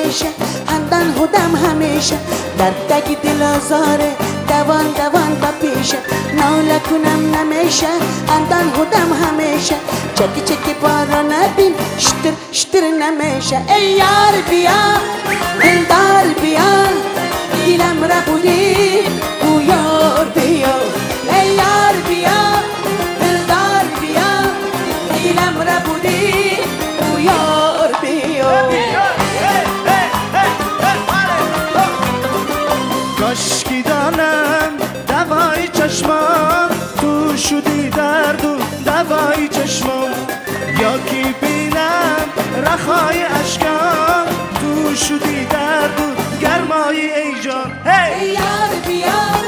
همیشه اندن خودم همیشه در تک دل آزاره دوان دوان با پیشه ناله کنم نمیشه اندن خودم همیشه چکی چکی پارا نبین شتر شتر نمیشه ای یار بیا دلدار بیا دلم را بودی او یار بیا ای یار بیا دلدار بیا دلم را بودی او یار بیا کاشکی دانم دوای چشمام تو شدی درد و دوای چشمام یا کی بینم رخای اشکام تو شدی درد و گرمای ای جان ای یار بیا